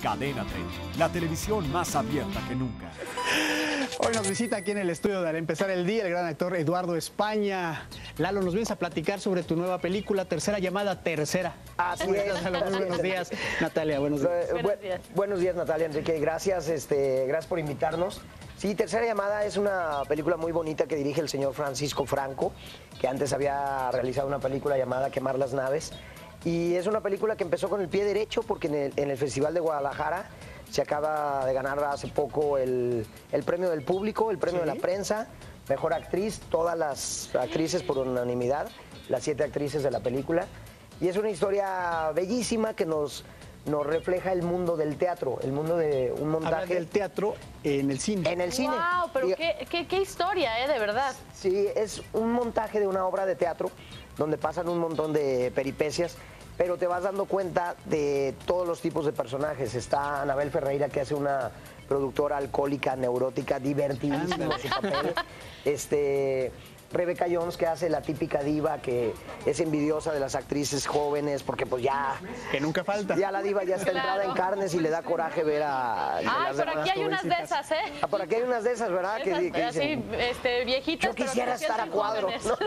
Cadena 30, la televisión más abierta que nunca. Hoy nos visita aquí en el estudio de Al Empezar el Día el gran actor Eduardo España. Lalo, nos vienes a platicar sobre tu nueva película, Tercera Llamada, Tercera. Así es. Buenos días, Natalia, buenos días. Buenos días, Natalia, Enrique. Gracias, gracias por invitarnos. Sí, Tercera Llamada es una película muy bonita que dirige el señor Francisco Franco, que antes había realizado una película llamada Quemar las Naves. Y es una película que empezó con el pie derecho porque en el Festival de Guadalajara se acaba de ganar hace poco el premio del público, el premio de la prensa, mejor actriz, todas las actrices por unanimidad, las 7 actrices de la película. Y es una historia bellísima que nos refleja el mundo del teatro, el mundo de un montaje. Habla del teatro en el cine. En el cine. ¡Wow! Pero qué historia, de verdad. Sí, es un montaje de una obra de teatro donde pasan un montón de peripecias, pero te vas dando cuenta de todos los tipos de personajes. Está Anabel Ferreira, que hace una productora alcohólica, neurótica, divertidísima su papel. Rebeca Jones, que hace la típica diva que es envidiosa de las actrices jóvenes porque pues ya... Que nunca falta. Ya la diva ya está entrada en carnes y le da coraje ver a... Ay, por aquí hay unas de esas, ¿eh? Ah, por aquí hay unas de esas, ¿verdad? Esas, que así, viejitas. Yo quisiera estar a cuadro, ¿no?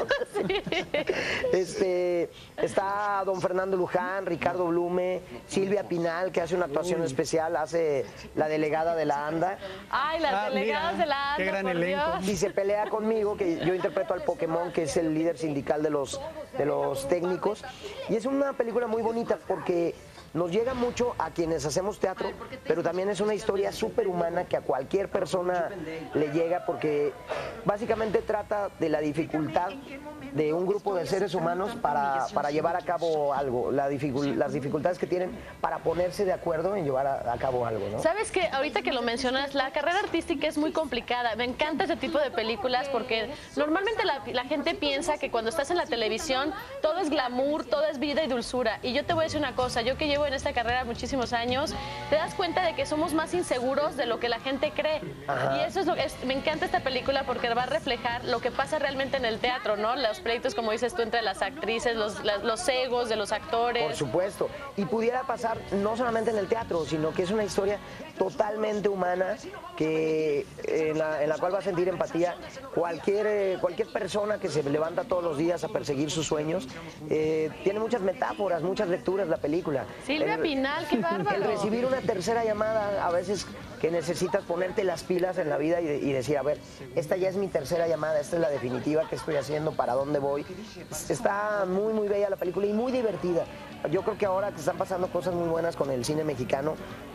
Sí. Está don Fernando Luján, Ricardo Blume, Silvia Pinal, que hace una actuación especial, hace la delegada de la ANDA. Ay, las delegadas de la ANDA, qué gran por elenco. Dios. Y se pelea conmigo, que yo interpreto al Pokémon, que es el líder sindical de los técnicos. Y es una película muy bonita porque nos llega mucho a quienes hacemos teatro, pero también es una historia súper humana que a cualquier persona le llega porque básicamente trata de la dificultad de un grupo de seres humanos para llevar a cabo algo, las dificultades que tienen para ponerse de acuerdo en llevar a cabo algo, ¿no? ¿Sabes qué? Ahorita que lo mencionas, la carrera artística es muy complicada. Me encanta ese tipo de películas porque normalmente la gente piensa que cuando estás en la televisión todo es glamour, todo es vida y dulzura. Y yo te voy a decir una cosa, yo que llevo en esta carrera muchísimos años, te das cuenta de que somos más inseguros de lo que la gente cree. Ajá. Y eso es me encanta esta película porque va a reflejar lo que pasa realmente en el teatro, ¿no? Los pleitos, como dices tú, entre las actrices, los egos de los actores. Por supuesto. Y pudiera pasar no solamente en el teatro, sino que es una historia totalmente humana que en la cual va a sentir empatía cualquier persona que se levanta todos los días a perseguir sus sueños. Tiene muchas metáforas, muchas lecturas la película. Silvia Pinal, qué bárbaro. El recibir una tercera llamada, a veces que necesitas ponerte las pilas en la vida y decir, a ver, esta ya es mi tercera llamada, esta es la definitiva, ¿qué estoy haciendo? ¿Para dónde voy? Está muy, muy bella la película y muy divertida. Yo creo que ahora que están pasando cosas muy buenas con el cine mexicano,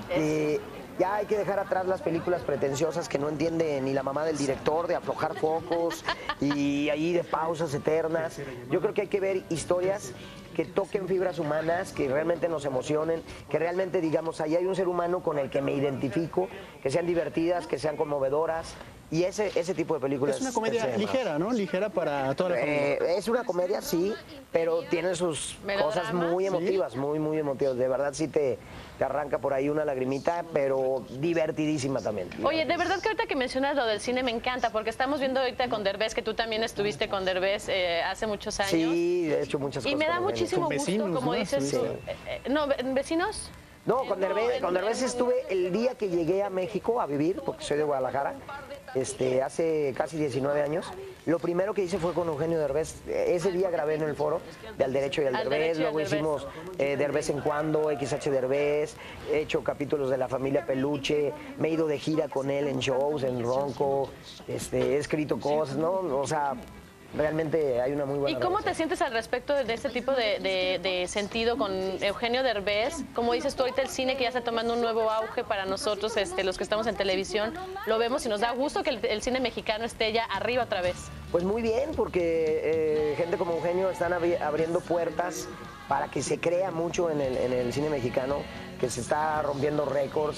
ya hay que dejar atrás las películas pretenciosas que no entiende ni la mamá del director, de aflojar focos y ahí de pausas eternas. Yo creo que hay que ver historias que toquen fibras humanas, que realmente nos emocionen, que realmente digamos, ahí hay un ser humano con el que me identifico, que sean divertidas, que sean conmovedoras. Y ese tipo de películas... Es una comedia ligera, ¿no? Ligera para toda la familia. Es una comedia, sí, pero tiene sus cosas muy emotivas, muy, muy emotivas. De verdad sí te arranca por ahí una lagrimita, pero divertidísima también. Oye, de verdad que ahorita que mencionas lo del cine me encanta, porque estamos viendo ahorita con Derbez, que tú también estuviste con Derbez hace muchos años. Sí, de hecho muchas cosas. Y me da muchísimo gusto, como dices tú. ¿No, vecinos? No, con Derbez estuve el día que llegué a México a vivir, porque soy de Guadalajara, hace casi 19 años. Lo primero que hice fue con Eugenio Derbez. Ese día grabé en el foro de Al Derecho y al Derbez. Luego hicimos Derbez en Cuando, XH Derbez. He hecho capítulos de La Familia Peluche. Me he ido de gira con él en shows, en Ronco. He escrito cosas, ¿no? O sea... Realmente hay una muy buena... ¿Y cómo te sientes al respecto de este tipo de sentido con Eugenio Derbez? Como dices tú ahorita, el cine que ya está tomando un nuevo auge para nosotros, los que estamos en televisión, lo vemos y nos da gusto que el cine mexicano esté ya arriba otra vez. Pues muy bien, porque gente como Eugenio están abriendo puertas para que se crea mucho en el cine mexicano, que se está rompiendo récords,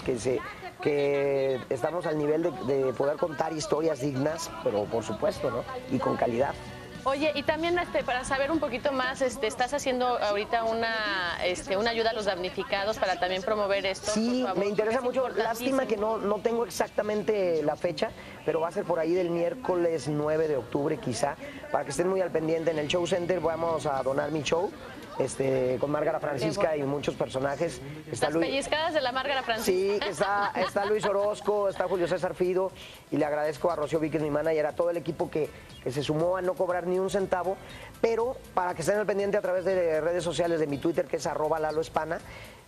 que estamos al nivel de poder contar historias dignas, pero por supuesto, ¿no? Y con calidad. Oye, y también para saber un poquito más, estás haciendo ahorita una ayuda a los damnificados para también promover esto. Sí, por favor, me interesa mucho. Lástima que no tengo exactamente la fecha, pero va a ser por ahí del miércoles 9 de octubre quizá, para que estén muy al pendiente. En el Show Center vamos a donar mi show. con Márgara Francisca y muchos personajes. Las pellizcadas de la Márgara Francisca. Sí, está Luis Orozco, está Julio César Fido, y le agradezco a Rocío Víquez, mi manager, a todo el equipo que se sumó a no cobrar ni un centavo, pero para que estén al pendiente a través de redes sociales, de mi Twitter, que es @LaloEspana,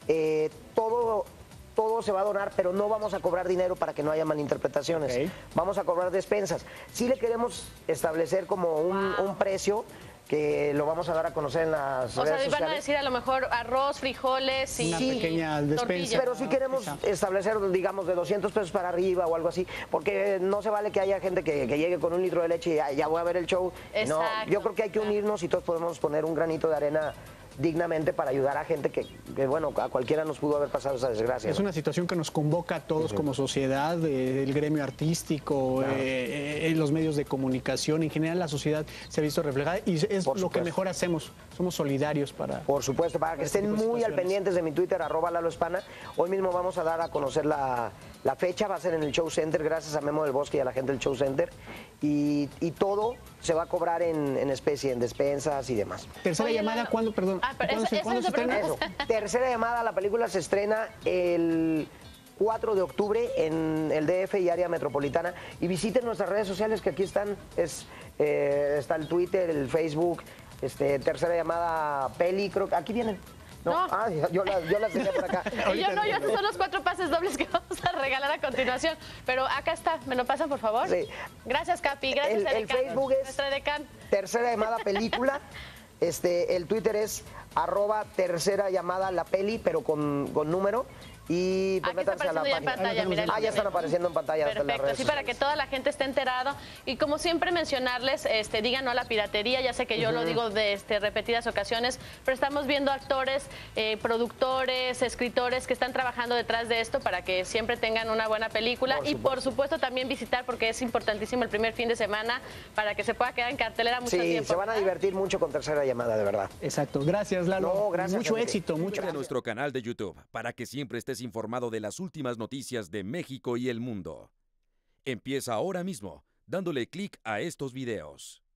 todo se va a donar, pero no vamos a cobrar dinero para que no haya malinterpretaciones. Okay. Vamos a cobrar despensas. Sí le queremos establecer como un precio que lo vamos a dar a conocer en las redes sociales. Van a decir a lo mejor arroz, frijoles y una pequeña despensa. Pero sí queremos establecer, digamos, de 200 pesos para arriba o algo así, porque no se vale que haya gente que llegue con un litro de leche y ya voy a ver el show. No, yo creo que hay que unirnos y todos podemos poner un granito de arena dignamente para ayudar a gente que, bueno, a cualquiera nos pudo haber pasado esa desgracia. Es una situación que nos convoca a todos como sociedad, el gremio artístico, los medios de comunicación, en general la sociedad se ha visto reflejada y es lo que mejor hacemos, somos solidarios para... Por supuesto, para que estén muy al pendientes de mi Twitter, @LaloEspana. Hoy mismo vamos a dar a conocer la fecha, va a ser en el Show Center, gracias a Memo del Bosque y a la gente del Show Center, y todo se va a cobrar en especie, en despensas y demás. Tercera llamada, ¿cuándo, perdón? ¿Cuándo se estrena? Eso. Tercera llamada, la película se estrena el 4 de octubre en el DF y área metropolitana. Y visiten nuestras redes sociales que aquí están. Está el Twitter, el Facebook, Tercera Llamada Peli, creo que aquí vienen. No. Yo las tenía por acá. Estos son los 4 pases dobles que vamos a regalar a continuación. Pero acá está, ¿me lo pasan, por favor? Sí. Gracias, Capi. Gracias, el Facebook es Tercera Llamada Película. El Twitter es @tercera llamada la peli, pero con número. Y aquí está apareciendo ya en pantalla, mira. Ya están apareciendo en pantalla. Perfecto, así para que toda la gente esté enterado. Y como siempre mencionarles, digan no a la piratería. Ya sé que yo lo digo de repetidas ocasiones, pero estamos viendo actores, productores, escritores que están trabajando detrás de esto para que siempre tengan una buena película. Y por supuesto también visitar, porque es importantísimo el primer fin de semana para que se pueda quedar en cartelera mucho tiempo. Sí, se van a divertir mucho con Tercera Llamada, de verdad. Exacto, gracias, Lalo. No, gracias, mucho éxito, mucho a nuestro canal de YouTube para que siempre estés informado de las últimas noticias de México y el mundo. Empieza ahora mismo dándole clic a estos videos.